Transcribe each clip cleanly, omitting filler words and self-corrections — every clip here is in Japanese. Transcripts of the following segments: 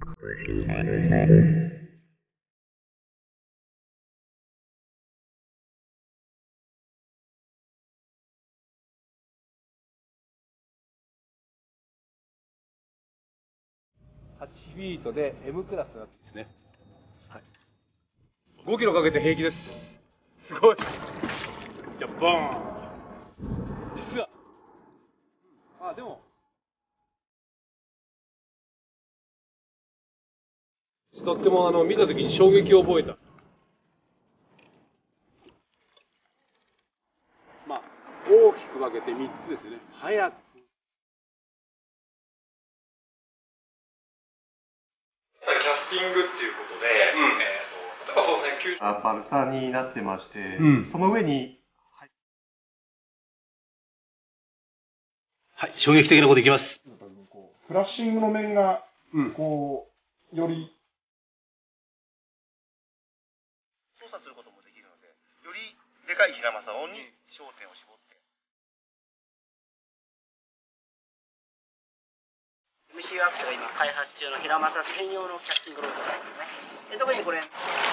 8フィートで M クラスのやつですね。はい、5キロかけて平気です。すごい。じゃあボーン。実はでもとっても見た時に衝撃を覚えた。大きく分けて3つですね。早くキャスティングっていうことで、例えばそうですね、 バルサになってまして、その上に、 はい、衝撃的なこといきます。 フラッシングの面がこう、より操作することもできるので、よりでかい平正雄に焦点を絞って。 MC ワークスが今開発中の平正専用のキャスティングロードなんですね。で特にこれ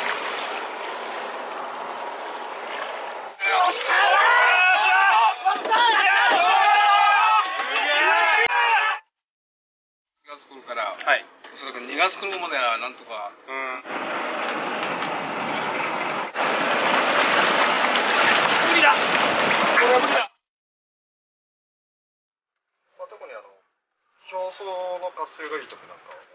月頃から、はい、おそらく2月頃まではなんとか。無理だ。これは無理だ。 特に表層の活性がいい時なんかは。